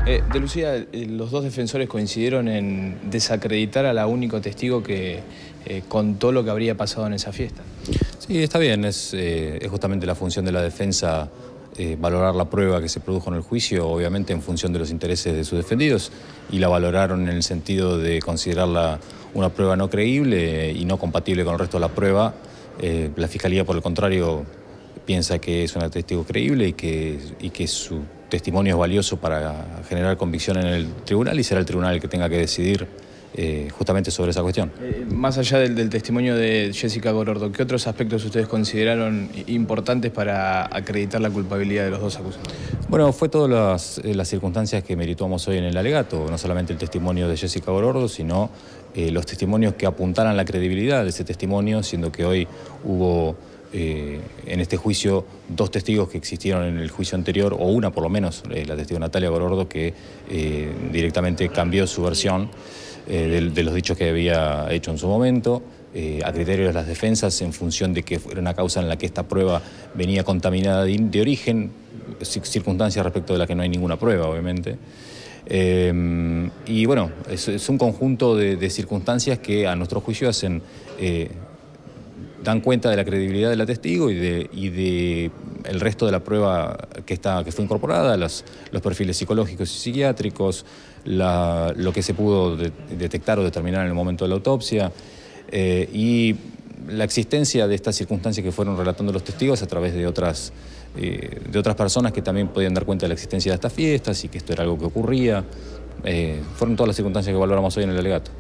De Lucía, los dos defensores coincidieron en desacreditar a la único testigo que contó lo que habría pasado en esa fiesta. Sí, está bien, es justamente la función de la defensa valorar la prueba que se produjo en el juicio, obviamente en función de los intereses de sus defendidos, y la valoraron en el sentido de considerarla una prueba no creíble y no compatible con el resto de la prueba. La Fiscalía, por el contrario, piensa que es una testigo creíble y que su testimonio es valioso para generar convicción en el tribunal, y será el tribunal el que tenga que decidir justamente sobre esa cuestión. Más allá del testimonio de Jessica Gorordo, ¿qué otros aspectos ustedes consideraron importantes para acreditar la culpabilidad de los dos acusados? Bueno, fue todas las circunstancias que meritamos hoy en el alegato, no solamente el testimonio de Jessica Gorordo, sino los testimonios que apuntaran la credibilidad de ese testimonio, siendo que hoy hubo en este juicio dos testigos que existieron en el juicio anterior, o una por lo menos, la testigo Natalia Gorordo, que directamente cambió su versión de los dichos que había hecho en su momento, a criterio de las defensas, en función de que era una causa en la que esta prueba venía contaminada de origen, circunstancias respecto de las que no hay ninguna prueba, obviamente. Y bueno, es un conjunto de circunstancias que a nuestro juicio dan cuenta de la credibilidad de la testigo y de el resto de la prueba que fue incorporada, los perfiles psicológicos y psiquiátricos, lo que se pudo detectar o determinar en el momento de la autopsia, y la existencia de estas circunstancias que fueron relatando los testigos a través de otras personas que también podían dar cuenta de la existencia de estas fiestas y que esto era algo que ocurría. Fueron todas las circunstancias que valoramos hoy en el alegato.